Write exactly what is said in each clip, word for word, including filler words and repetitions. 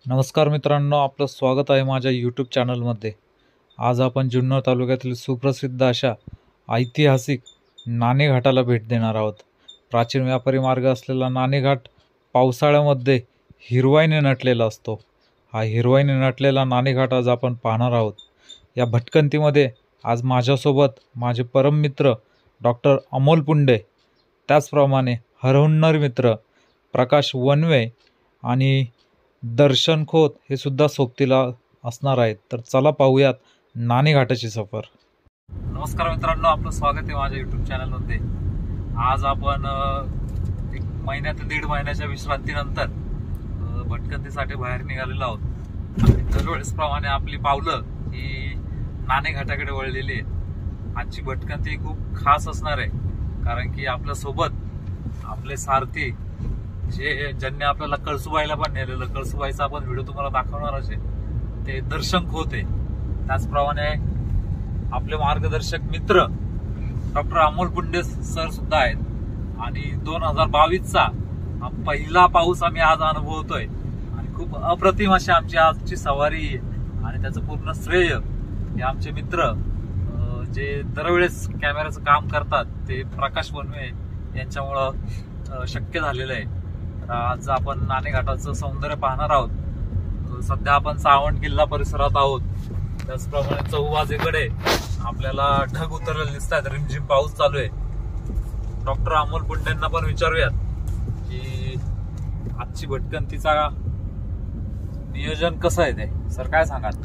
नमस्कार मित्रांनो, आपलं स्वागत आहे माझ्या यूट्यूब चॅनलमध्ये. आज आपण जुन्नर तालुक्यातील सुप्रसिद्ध अशा ऐतिहासिक नाणेघाटाला भेट देणार आहोत. प्राचीन व्यापारी मार्ग असलेला नाणेघाट पावसाळ्यामध्ये हिरवाईने नटलेला असतो. हा हिरवाईने नटलेला नाणेघाट आज आपण पाहणार आहोत. या भटकंतीमध्ये आज माझ्यासोबत माझे परम मित्र डॉक्टर अमोल पुंडे, त्याचप्रमाणे हरहुन्नर मित्र प्रकाश वनवे आणि दर्शन खोत हे सुद्धा सोबतीला असणार आहेत. तर चला पाहूयात नाणेघाटाची सफर. नमस्कार मित्रांनो, आपलं स्वागत आहे माझ्या यूट्यूब चॅनलमध्ये. आज आपण एक महिन्या ते दीड महिन्याच्या विश्रांतीनंतर भटकंतीसाठी बाहेर निघालेलो आहोत. दरवेळेस प्रमाणे आपली पावलं ही नाणेघाटाकडे वळलेली आहेत. आजची भटकंती खूप खास असणार आहे, कारण की आपल्या सोबत आपले सारथी जे ज्यांनी आपल्याला कळसुबाईला पण नेलेलं, कळसुबाईचा आपण व्हिडिओ तुम्हाला दाखवणारच आहे, ते दर्शन खोत आहे. त्याचप्रमाणे आपले मार्गदर्शक मित्र डॉक्टर अमोल पुंडे सर सुद्धा आहेत. आणि दोन हजार बावीसचा पहिला पाऊस आम्ही आज अनुभवतोय आणि खूप अप्रतिम अशी आमची आजची सवारी आहे. आणि त्याचं पूर्ण श्रेय हे आमचे मित्र जे दरवेळेस कॅमेऱ्याचं काम करतात ते प्रकाश वनवे यांच्यामुळं शक्य झालेलं आहे. आज आपण नाणेघाटाचं सौंदर्य पाहणार आहोत. सध्या आपण सावंत किल्ला परिसरात आहोत. त्याचप्रमाणे चौबाजूकडे आपल्याला ढग उतरलेले दिसत आहेत. रिमझिम पाऊस चालू आहे. डॉक्टर अमोल पुंडेंना पण विचारूयात की आजची भटकंतीचा नियोजन कसं आहे ते. सर, काय सांगाल?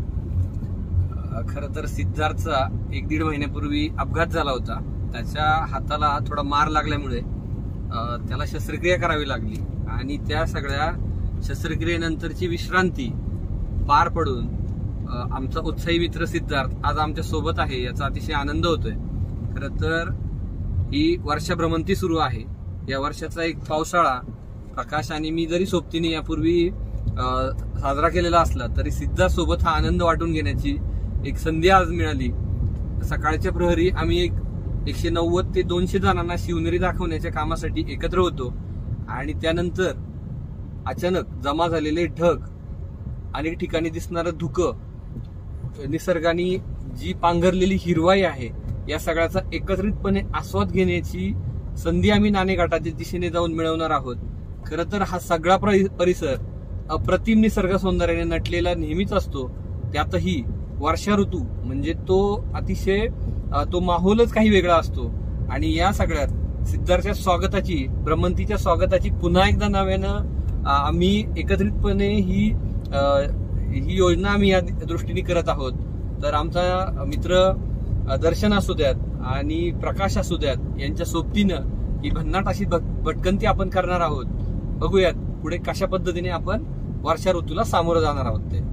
खरं तर सिद्धार्थचा एक दीड महिन्यापूर्वी अपघात झाला होता. त्याच्या हाताला थोडा मार लागल्यामुळे त्याला शस्त्रक्रिया करावी लागली आणि त्या सगळ्या शस्त्रक्रियेनंतरची विश्रांती पार पडून आमचा उत्साही मित्र सिद्धार्थ आज आमच्या सोबत आहे, याचा अतिशय आनंद होतोय. खरं तर ही वर्षभ्रमंती सुरू आहे. या वर्षाचा एक पावसाळा प्रकाश आणि मी जरी सोबतीने यापूर्वी साजरा केलेला असला तरी सिद्धार्थ सोबत हा आनंद वाटून घेण्याची एक संधी आज मिळाली. सकाळच्या प्रहरी आम्ही एक एकशे नव्वद ते दोनशे जणांना शिवनेरी दाखवण्याच्या कामासाठी एकत्र होतो आणि त्यानंतर अचानक जमा झालेले ढग, अनेक ठिकाणी दिसणारं धुकं, निसर्गाने जी पांघरलेली हिरवाई आहे, या सगळ्याचा एकत्रितपणे आस्वाद घेण्याची संधी आम्ही नाणेघाटाच्या दिशेने जाऊन मिळवणार आहोत. खरं तर हा सगळा परिसर अप्रतिम निसर्ग सौंदर्याने नटलेला नेहमीच असतो. त्यातही वर्षा ऋतू म्हणजे तो अतिशय तो माहोलच काही वेगळा असतो. आणि या सगळ्यात सिद्धार्थच्या स्वागताची, भ्रमंतीच्या स्वागताची पुन्हा एकदा नव्यानं आम्ही एकत्रितपणे ही ही योजना आम्ही या दृष्टीने करत आहोत. तर आमचा मित्र दर्शन असू द्यात आणि प्रकाश असू द्यात, यांच्या सोबतीनं ही भन्नाट अशी भटकंती आपण करणार आहोत. बघूयात पुढे कशा पद्धतीने आपण वर्षा ऋतूला सामोरं जाणार आहोत ते.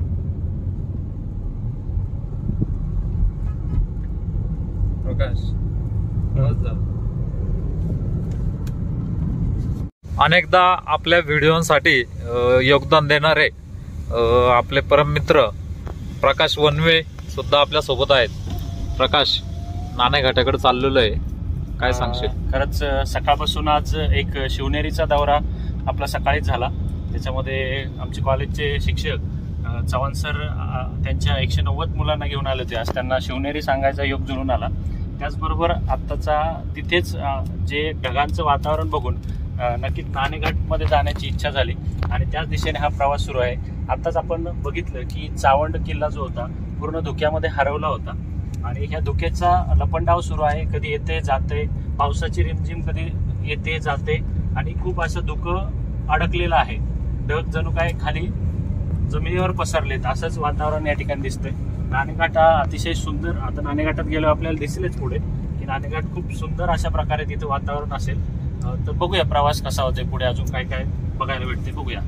अनेकदा आपल्या व्हिडिओसाठी योगदान देणारे आपले परम मित्र प्रकाश वनवे सुद्धा आपल्या सोबत आहेत. प्रकाश, नाणेघाटाकडे चाललेलो आहे, काय सांगशील? खरंच सकाळपासून आज एक शिवनेरीचा दौरा आपला सकाळीच झाला. त्याच्यामध्ये आमचे कॉलेजचे शिक्षक चव्हाण सर त्यांच्या एकशे नव्वद मुलांना घेऊन आले होते. आज त्यांना शिवनेरी सांगायचा योग जुळून आला. त्याचबरोबर आत्ताचा तिथेच जे ढगांचं वातावरण बघून नक्कीच नाणेघाटमध्ये जाण्याची इच्छा झाली आणि त्याच दिशेने हा प्रवास सुरू आहे. आत्ताच आपण बघितलं की चावंड किल्ला जो होता पूर्ण धुक्यामध्ये हरवला होता आणि ह्या धुक्याचा लपंडाव सुरू आहे. कधी येते जाते, पावसाची रिमझिम कधी येते जाते आणि खूप असं धुकं अडकलेलं आहे. ढग जणू काय खाली जमिनीवर पसरलेत असंच वातावरण या ठिकाणी दिसतंय. नाणेघाट हा अतिशय सुंदर, आता नाणेघाटात गेलो आपल्याला दिसेलच पुढे की नाणेघाट खूप सुंदर अशा प्रकारे तिथं वातावरण असेल. तर बघूया प्रवास कसा होतोय, पुढे अजून काय काय बघायला भेटते बघूया.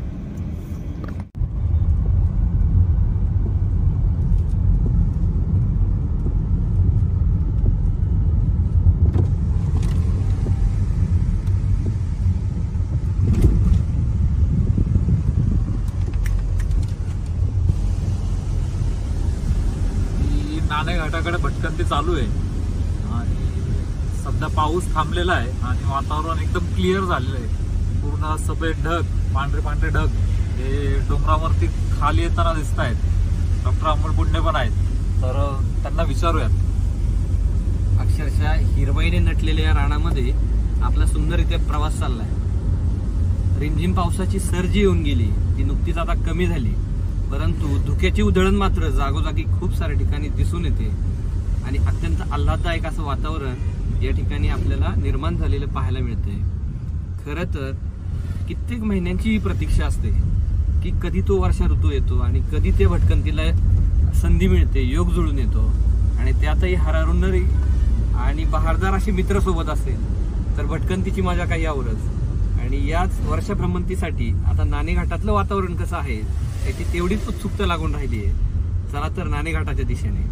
नाणेघाटाकडे भटकंती चालू आहे आणि सध्या पाऊस थांबलेला आहे आणि वातावरण एकदम क्लिअर झालेलं आहे. पूर्ण सफेद ढग, पांढरे पांढरे ढग हे डोंगर डोंगरावरती खाली येताना दिसत आहेत डॉक्टर अमोल बुंडे पण आहेत, तर त्यांना विचारूयात. अक्षरशः हिरवईने नटलेल्या या रानामध्ये आपला सुंदर इथे प्रवास चाललाय. रिमझिम पावसाची सर जी येऊन गेली ती नुकतीच आता कमी झाली, परंतु धुक्याची उधळण मात्र जागोजागी खूप साऱ्या ठिकाणी दिसून येते आणि अत्यंत आल्हाददायक असं वातावरण या ठिकाणी आपल्याला निर्माण झालेलं पाहायला मिळतंय. खरं तर कित्येक महिन्यांची ही प्रतीक्षा असते की कधी तो वर्षा ऋतू येतो आणि कधी ते भटकंतीला संधी मिळते, योग जुळून येतो आणि त्यातही हरारुंडरी आणि बहारदार असे मित्र सोबत असेल तर भटकंतीची मजा काही आवरच. आणि याच वर्षा भ्रमंतीसाठी आता नाणे घाटातलं वातावरण कसं आहे याची तेवढीच उत्सुकता लागून राहिली आहे. चला तर नाणे घाटाच्या दिशेने.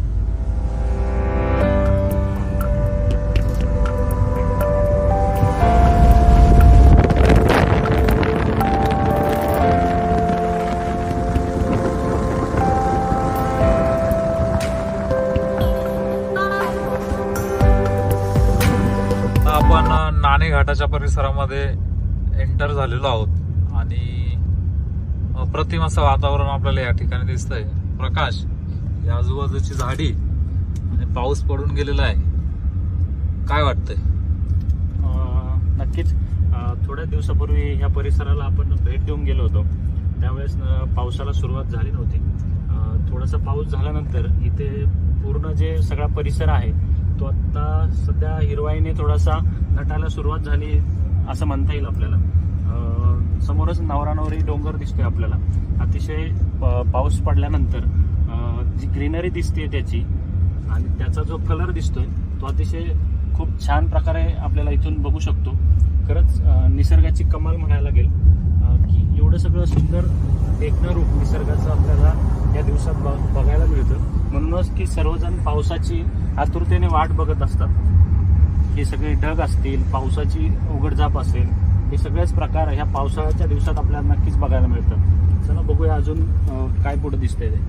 आपण नाणे घाटाच्या परिसरामध्ये एंटर झालेलो आहोत आणि अप्रतिम असं वातावरण आपल्याला या ठिकाणी दिसतंय. प्रकाश, या आजूबाजूची झाडी आणि पाऊस पडून गेलेला आहे, काय वाटतंय? नक्कीच थोड्या दिवसापूर्वी ह्या परिसराला आपण भेट देऊन गेलो होतो, त्यावेळेस पावसाला सुरुवात झाली नव्हती. थोडासा पाऊस झाल्यानंतर इथे पूर्ण जे सगळा परिसर आहे तो आता सध्या हिरवाईने थोडासा नटायला सुरुवात झाली असं म्हणता येईल आपल्याला. समोरच नवरानवरी डोंगर दिसतोय आपल्याला. अतिशय पाऊस पडल्यानंतर जी ग्रीनरी दिसते त्याची आणि त्याचा जो कलर दिसतोय तो अतिशय खूप छान प्रकारे आपल्याला इथून बघू शकतो. खरंच निसर्गाची कमाल म्हणायला लागेल की एवढं सगळं सुंदर देखणं रूप निसर्गाचं आपल्याला या दिवसात बघायला मिळतं. म्हणूनच की सर्वजण पावसाची आतुरतेने वाट बघत असतात. हे सगळे ढग असतील, पावसाची उघडझाप असेल, हे सगळेच प्रकार ह्या पावसाळ्याच्या दिवसात आपल्याला नक्कीच बघायला मिळतं. चला बघूया अजून काय पुढे दिसतंय ते.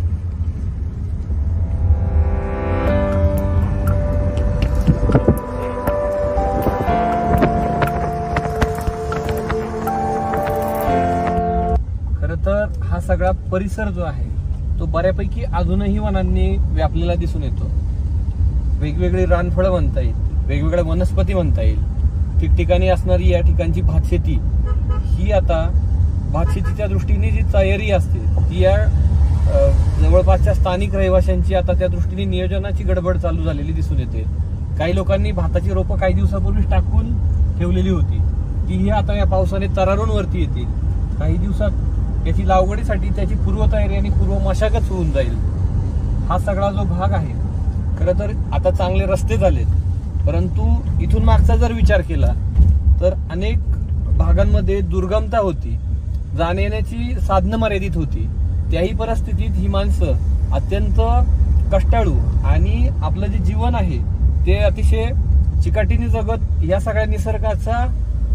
खरं तर हा सगळा परिसर जो आहे तो बऱ्यापैकी अजूनही वनांनी व्यापलेला दिसून येतो. वेगवेगळी रानफळं म्हणता येईल, वेगवेगळ्या वनस्पती म्हणता येईल. ठिकठिकाणी असणारी या ठिकाणची भातशेती ही आता भातशेतीच्या दृष्टीने जी तयारी असते ती या जवळपासच्या स्थानिक रहिवाशांची आता त्या दृष्टीने नियोजनाची गडबड चालू झालेली दिसून येते. काही लोकांनी भाताची रोपं काही दिवसापूर्वीच टाकून ठेवलेली होती, तीही आता या पावसाने तरारून वरती येतील. काही दिवसात याची लागवडीसाठी त्याची पूर्वतयारी आणि पूर्व मशागत होऊन जाईल. हा सगळा जो भाग आहे, खरं तर आता चांगले रस्ते झालेत, परंतु इथून मागचा जर विचार केला तर अनेक भागांमध्ये दुर्गमता होती, जाण्या येण्याची साधनं मर्यादित होती. त्याही परिस्थितीत ही माणसं अत्यंत कष्टाळू आणि आपलं जे जीवन आहे ते अतिशय चिकाटीने जगत या सगळ्या निसर्गाचा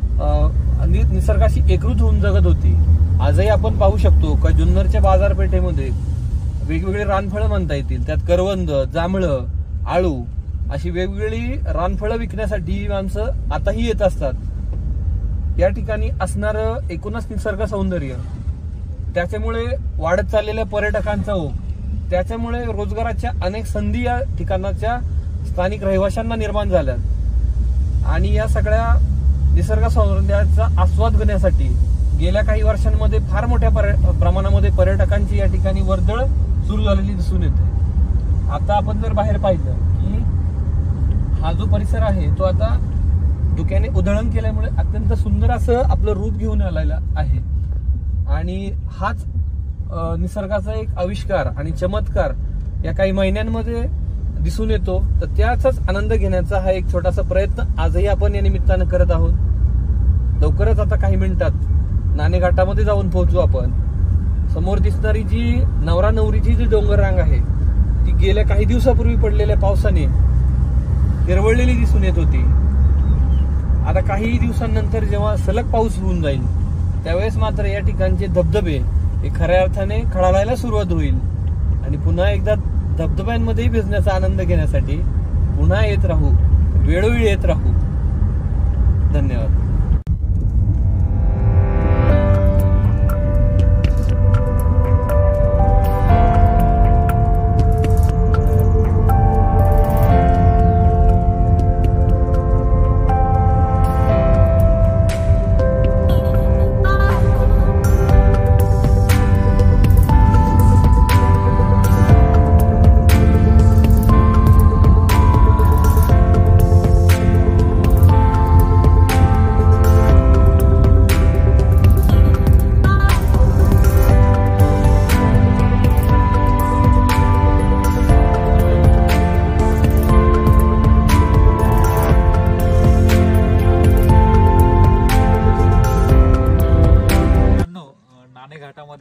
निसर्गाशी एकरूप होऊन जगत होती. आजही आपण पाहू शकतो का जुन्नरच्या बाजारपेठेमध्ये वेगवेगळे रानफळं म्हणता येतील, त्यात करवंद, जांभळं, आळू अशी वेगवेगळी रानफळं विकण्यासाठी ही माणसं आताही येत असतात. या ठिकाणी असणारं एकूणच निसर्ग सौंदर्य, त्याच्यामुळे वाढत चाललेल्या पर्यटकांचा ओघ, त्याच्यामुळे रोजगाराच्या अनेक संधी या ठिकाणाच्या स्थानिक रहिवाशांना निर्माण झाल्यात आणि या सगळ्या निसर्ग सौंदर्याचा आस्वाद घेण्यासाठी गेल्या काही वर्षांमध्ये फार मोठ्या प्रमाणामध्ये पर्यटकांची या ठिकाणी वर्दळ सुरू झालेली दिसून येते. आता आपण जर बाहेर पाहिलं की हा जो परिसर आहे तो आता धुक्याने उधळण केल्यामुळे अत्यंत सुंदर असं आपलं रूप घेऊन आलेला आहे आणि हाच निसर्गाचा एक आविष्कार आणि चमत्कार या काही महिन्यांमध्ये दिसून येतो. तर त्याचाच आनंद घेण्याचा हा एक छोटासा प्रयत्न आजही आपण या निमित्तानं करत आहोत. लवकरच आता काही मिनिटात नाणे घाटामध्ये जाऊन पोहोचू आपण. समोर दिसणारी जी नवरा नवरीची जी डोंगर रांग आहे ती गेल्या काही दिवसापूर्वी पडलेल्या पावसाने हिरवळलेली दिसून येत होती. आता काही दिवसांनंतर जेव्हा सलग पाऊस होऊन जाईल त्यावेळेस मात्र या ठिकाणचे धबधबे हे खऱ्या अर्थाने खळाळायला सुरुवात होईल आणि पुन्हा एकदा धबधब्यांमध्येही भिजण्याचा आनंद घेण्यासाठी पुन्हा येत राहू, वेळोवेळी येत राहू. धन्यवाद.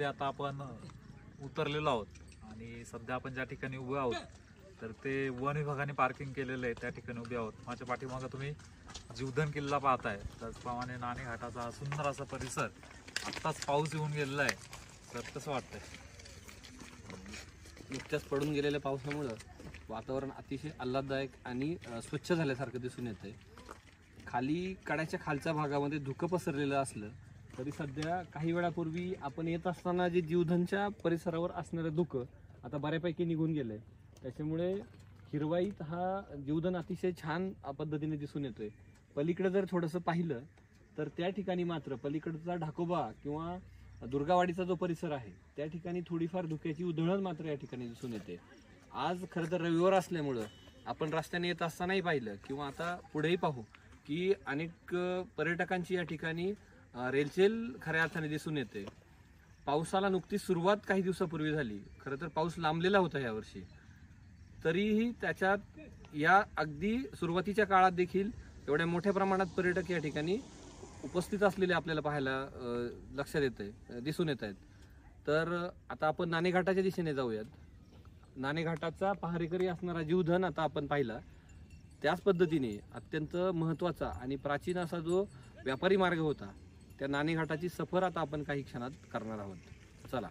आता आपण उतरलेलो आहोत आणि सध्या आपण ज्या ठिकाणी उभे आहोत तर ते वन विभागाने पार्किंग केलेलं आहे, त्या ठिकाणी उभे आहोत. माझ्या पाठीमागं तुम्ही जीवधन किल्ला पाहताय, त्याचप्रमाणे नाणे घाटाचा हा सुंदर असा परिसर. आत्ताच पाऊस येऊन गेलेला आहे, तर कसं वाटतंय? नुकत्याच पडून गेलेल्या पावसामुळं वातावरण अतिशय आल्हाददायक आणि अ, स्वच्छ झाल्यासारखं दिसून येतंय. खाली कड्याच्या खालच्या भागामध्ये धुकं पसरलेलं असलं तरी सध्या काही वेळापूर्वी आपण येत असताना जे जीवधनच्या परिसरावर असणारं धुकं आता बऱ्यापैकी निघून गेलंय. त्याच्यामुळे हिरवाईत हा जीवधन अतिशय छान पद्धतीने दिसून येतोय. पलीकडे जर थोडंसं पाहिलं तर त्या ठिकाणी मात्र पलीकडचा ढाकोबा किंवा दुर्गावाडीचा जो परिसर आहे त्या ठिकाणी थोडीफार धुक्याची उधळण मात्र या ठिकाणी दिसून येते. आज खरं तर रविवार असल्यामुळं आपण रस्त्याने येत असतानाही पाहिलं किंवा आता पुढेही पाहू की अनेक पर्यटकांची या ठिकाणी रेलचेल खऱ्या अर्थाने दिसून येते. पावसाला नुकतीच सुरुवात काही दिवसापूर्वी झाली. खरं तर पाऊस लांबलेला होता यावर्षी, तरीही त्याच्यात या अगदी सुरुवातीच्या काळात देखील एवढ्या मोठ्या प्रमाणात पर्यटक या ठिकाणी उपस्थित असलेले आपल्याला पाहायला लक्षात येत आहे, दिसून येत आहेत. तर आता आपण नाणेघाटाच्या दिशेने जाऊयात. नाणेघाटाचा पहारेकरी असणारा जीवधन आता आपण पाहिला. त्याच पद्धतीने अत्यंत महत्त्वाचा आणि प्राचीन असा जो व्यापारी मार्ग होता त्या नाणेघाटाची सफर आता आपण काही क्षणात करणार आहोत. चला.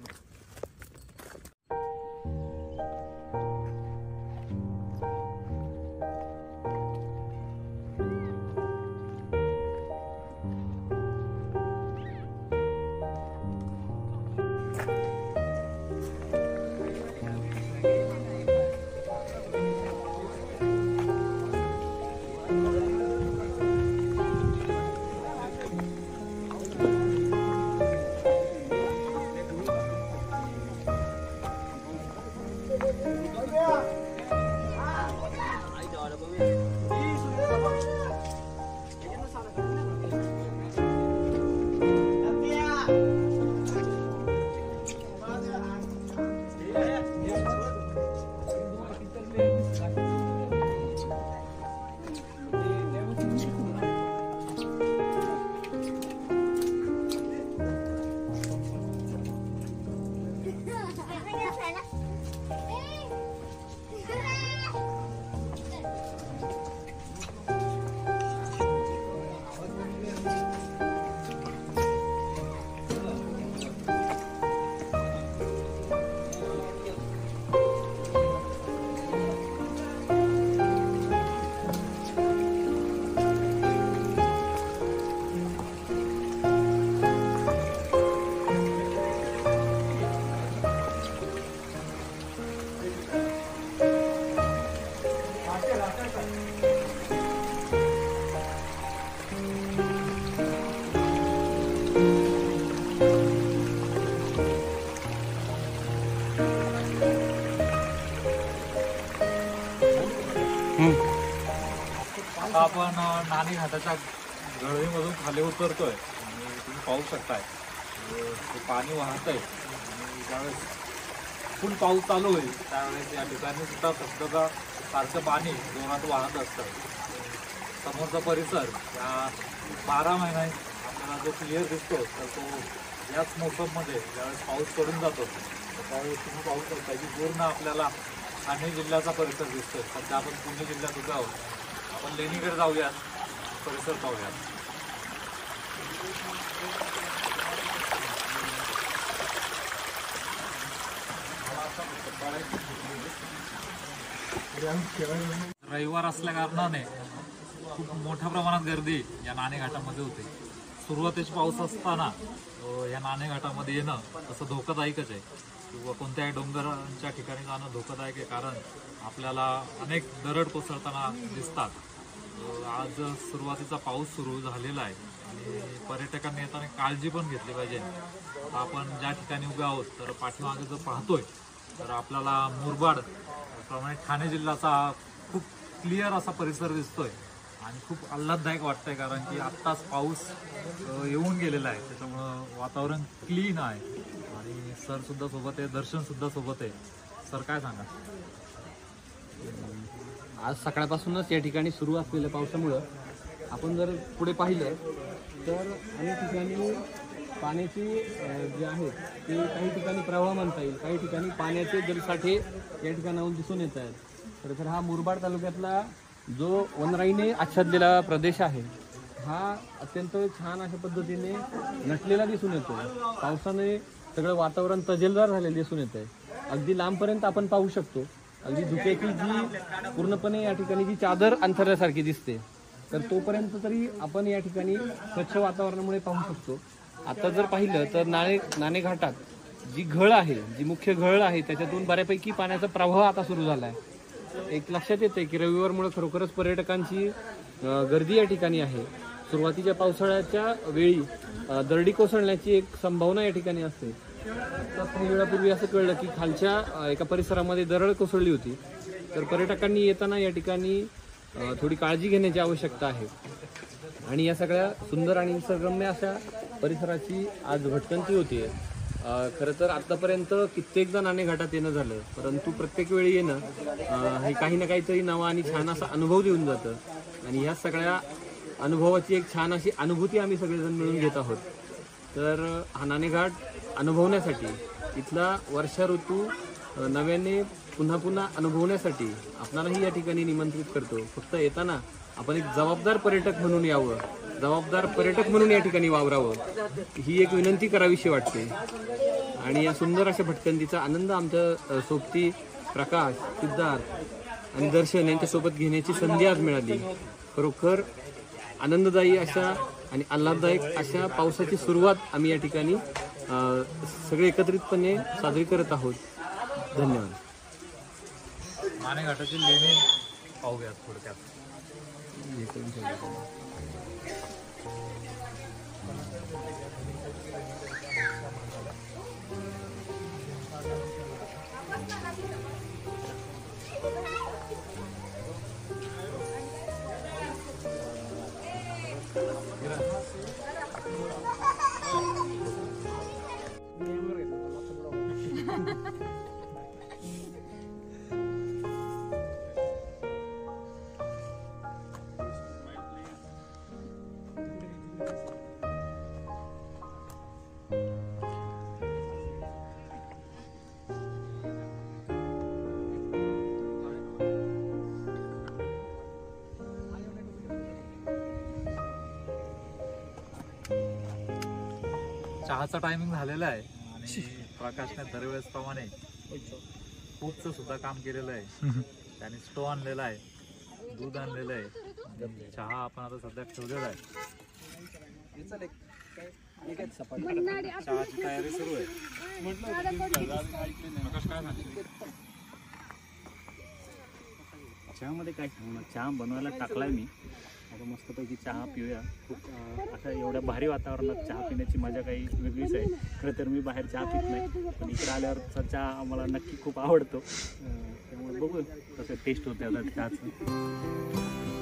आता आपण नाणे घाटाच्या गळवीमधून खाली उतरतोय आणि तुम्ही पाहू शकताय ते पाणी वाहत आहे. आणि ज्यावेळेस फुल पाऊस चालू होईल त्यावेळेस या ठिकाणी सुद्धा धबधबा सारखं पाणी जोरात वाहत असतं. समोरचा परिसर या बारा महिन्यात आपल्याला जो क्लिअर दिसतो तर तो याच मोसममध्ये ज्यावेळेस पाऊस पडून जातो त्यावेळेस तुम्ही पाहू शकता की पूर्ण आपल्याला ठाणे जिल्ह्याचा परिसर दिसतोय. सध्या आपण पुणे जिल्ह्यात उभे आहोत. आपण लेणीकडे जाऊयात, परिसर पाहूयात. रविवार असल्या कारणाने खूप मोठ्या प्रमाणात गर्दी या नाणेघाटामध्ये होते. सुरुवातीचा पाऊस असताना या नाणेघाटामध्ये येणं तसं धोकादायकच आहे किंवा कोणत्याही डोंगरांच्या ठिकाणी जाणं धोकादायक आहे, कारण आपल्याला अनेक दरड कोसळताना दिसतात. आज सुरुवातीचा पाऊस सुरू झालेला आहे आणि पर्यटकांनी येताना काळजी पण घेतली पाहिजे. आपण ज्या ठिकाणी उभे आहोत तर पाठीमागे जो पाहतोय तर आपल्याला मुरबाड प्रमाणे ठाणे जिल्ह्याचा खूप क्लिअर असा परिसर दिसतोय आणि खूप आल्हाददायक वाटतंय, कारण की आत्ताच पाऊस येऊन गेलेला आहे. त्याच्यामुळं वातावरण क्लीन आहे आणि सर सुद्धा सोबत आहे, दर्शन सुद्धा सोबत आहे. सर काय सांगा? आज सकाळपासूनच या ठिकाणी सुरू असलेल्या पावसामुळं आपण जर पुढे पाहिलं तर अनेक ठिकाणी पाण्याची अं, जे आहे ते काही ठिकाणी प्रवाह म्हणता येईल, काही ठिकाणी पाण्याचे जलसाठे या ठिकाणाहून दिसून येत आहेत. खरं तर हा मुरबाड तालुक्यातला जो वनराईने आच्छादलेला प्रदेश आहे हा अत्यंत छान अशा पद्धतीने नटलेला दिसून येतो. पावसाने सगळं वातावरण तजेलदार झालेलं दिसून येत आहे. अगदी लांबपर्यंत आपण पाहू शकतो. अगदी धुक्याची जी पूर्णपणे या ठिकाणी जी चादर अंथरल्यासारखी दिसते, तर तोपर्यंत तरी आपण या ठिकाणी स्वच्छ वातावरणामुळे पाहू शकतो. आता जर पाहिलं तर नाणे नाणे घाटात जी घळ आहे, जी मुख्य घळ आहे, त्याच्यातून बऱ्यापैकी पाण्याचा प्रवाह आता सुरू झाला आहे. एक लक्षात येते की रविवारमुळे खरोखरच पर्यटकांची अं, गर्दी या ठिकाणी आहे. सुरुवातीच्या पावसाळ्याच्या वेळी अं, दरडी कोसळण्याची एक संभावना या ठिकाणी असते. तर काही वेळापूर्वी असं कळलं की खालच्या अं, एका परिसरामध्ये दरड कोसळली होती. तर पर्यटकांनी येताना या ठिकाणी अं, थोडी काळजी घेण्याची आवश्यकता आहे. आणि या सगळ्या सुंदर आणि निसर्गरम्य अशा परिसराची आज भटकंती होती. खरं तर आतापर्यंत कित्येकदा नाणे घाटात येणं झालं, परंतु प्रत्येक वेळी येणं अं, हे काही ना काहीतरी नवा आणि छान असा अनुभव देऊन जातं. आणि ह्या सगळ्या अनुभवाची एक छान अशी अनुभूती आम्ही सगळेजण मिळून घेत आहोत. तर हा नाणेघाट अनुभवण्यासाठी, इथला वर्षा ऋतू अं, नव्याने पुन्हा पुन्हा अनुभवण्यासाठी आपणालाही या ठिकाणी निमंत्रित करतो. फक्त येताना आपण एक जबाबदार पर्यटक म्हणून यावं, जबाबदार पर्यटक म्हणून या ठिकाणी वावरावं, ही एक विनंती करावीशी वाटते. आणि या सुंदर अशा भटकंतीचा आनंद आमच्या सोबती प्रकाश, सिद्धार्थ आणि दर्शन यांच्यासोबत घेण्याची संधी आज मिळाली. खरोखर आनंददायी अशा आणि आल्हाददायक अशा पावसाची सुरुवात आम्ही या ठिकाणी अं, सगळे एकत्रितपणे साजरी करत आहोत. धन्यवाद. नाणे घाटाची लेणी पाहूया थोडक्यात. चहाचा टायमिंग झालेला आहे आणि प्रकाशने दरवेळेस प्रमाणे खूपचं सुद्धा काम केलेलं आहे. त्याने स्टो आणलेला आहे, दूध आणलेलं आहे, चहा आपण आता सध्या ठेवलेला आहे. चहाची तयारी सुरू आहे. चहामध्ये काय सांगणार, चहा बनवायला टाकलाय मी. आता मस्तपैकी चहा पिऊया. खूप अं, अशा एवढ्या भारी वातावरणात चहा पिण्याची मजा काही वेगळीच आहे. खरं तर मी बाहेर चहा पित नाही, पण इकडे आल्यावरचा चहा आम्हाला नक्की खूप आवडतो. अं, त्यामुळे बघू कसं टेस्ट होते आता चहाचं.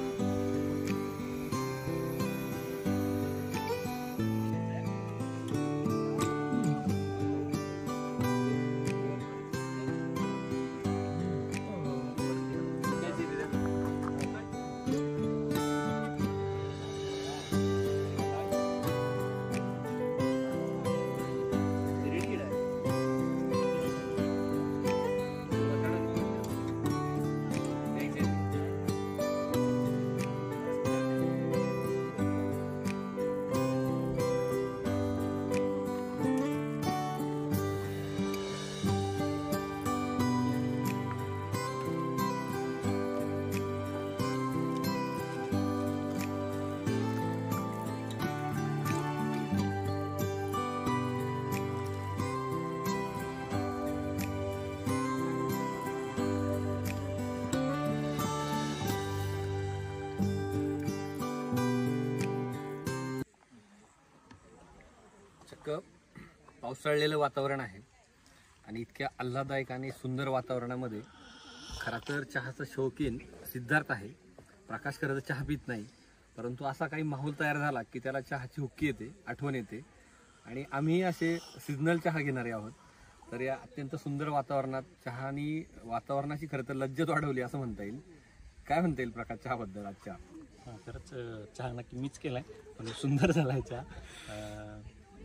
चक्क पावसाळलेलं वातावरण आहे आणि इतक्या आल्हाददायक आणि सुंदर वातावरणामध्ये खरा तर चहाचा शौकीन सिद्धार्थ आहे. प्रकाश खरं तर चहा पित नाही, परंतु असा काही माहोल तयार झाला की त्याला चहाची हुक्की येते, आठवण येते. आणि आम्ही असे सिजनल चहा घेणारे आहोत. तर या अत्यंत सुंदर वातावरणात चहानी वातावरणाची खरं तर लज्जत वाढवली असं म्हणता येईल. काय म्हणता येईल प्रकाश चहाबद्दल आज चहा? हां, खरंच चहा नक्की मीच केला आहे, पण सुंदर झाला आहे चहा.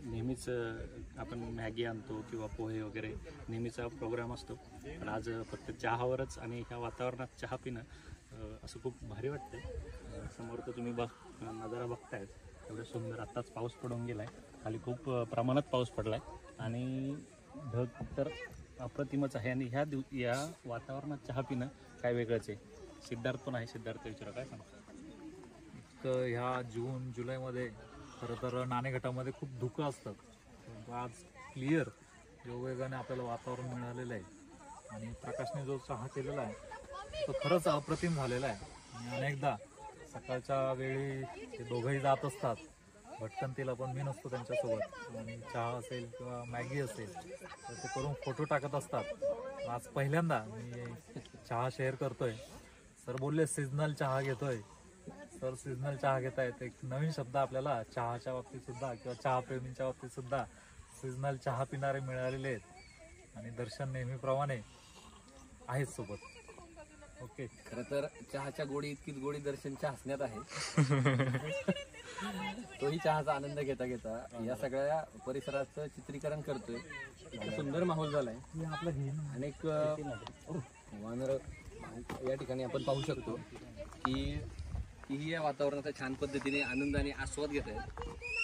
नेहमीच अ, आपण मॅगी आणतो किंवा पोहे वगैरे नेहमीचा प्रोग्राम असतो, पण आज फक्त चहावरच आणि ह्या वातावरणात चहा पिणं अ, असं खूप भारी वाटतंय. अ, समोर तर तुम्ही बघ नजारा बघतायत एवढं सुंदर. आत्ताच पाऊस पडून गेलाय, खाली खूप अ, प्रमाणात पाऊस पडलाय आणि ढग तर अप्रतिमच आहे. आणि ह्या दिव या वातावरणात चहा पिणं काय वेगळंच आहे. सिद्धार्थ पण आहे, सिद्धार्थ विचारा काय सांगतो. तर ह्या जून जुलैमध्ये खरं तर नाणेघाटामध्ये खूप धुकं असतं, परंतु आज क्लिअर योगायोगाने आपल्याला वातावरण मिळालेलं आहे आणि प्रकाशने जो चहा केलेला आहे तो खरंच अप्रतिम झालेला आहे. आणि अनेकदा सकाळच्या वेळी ते दोघंही जात असतात भटकंतीला, पण मी नसतो त्यांच्यासोबत, आणि चहा असेल किंवा मॅगी असेल तर ते करून फोटो टाकत असतात. आज पहिल्यांदा मी चहा शेअर करतोय. सर बोलले सीझनल चहा घेतोय. सर सीझनल चहा घेत आहेत. एक नवीन शब्द आपल्याला चहाच्या बाबतीत सुद्धा किंवा चहा प्रेमींच्या बाबतीत सुद्धा सीझनल चहा पिणारे मिळालेले आहेत आणि दर्शन नेहमीप्रमाणे आहेत सोबत. ओके, खरं तर चहाच्या गोडी इतकीच गोडी दर्शनच्या हसण्यात आहे. तोही चहाचा आनंद घेता घेता या सगळ्या परिसराचं चित्रीकरण करतोय. इतका सुंदर माहोल झालाय. अनेक वानर या ठिकाणी आपण पाहू शकतो की तीही या वातावरणाचा छान पद्धतीने आनंद आणि आस्वाद घेत आहेत.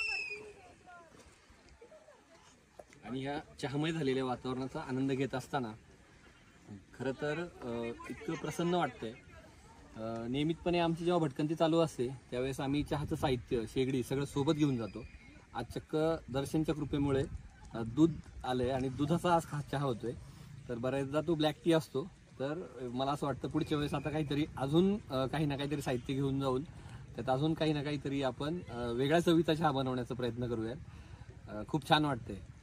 आणि ह्या चहामय झालेल्या वातावरणाचा आनंद घेत असताना खरं तर इतकं प्रसन्न वाटतंय. नियमितपणे आमची जेव्हा भटकंती चालू असते त्यावेळेस आम्ही चहाचं साहित्य, शेगडी सगळं सोबत घेऊन जातो. आज चक्क दर्शनच्या कृपेमुळे दूध आलंय आणि दुधाचा आज खास चहा होतोय. तर बऱ्याचदा तो ब्लॅक टी असतो. तर मला असं वाटतं पुढच्या वेळेस आता काहीतरी अजून काही ना काहीतरी साहित्य घेऊन जाऊन त्यात अजून काही ना काहीतरी आपण वेगळ्या चवीचा चहा बनवण्याचा प्रयत्न करूयात. खूप छान वाटतंय.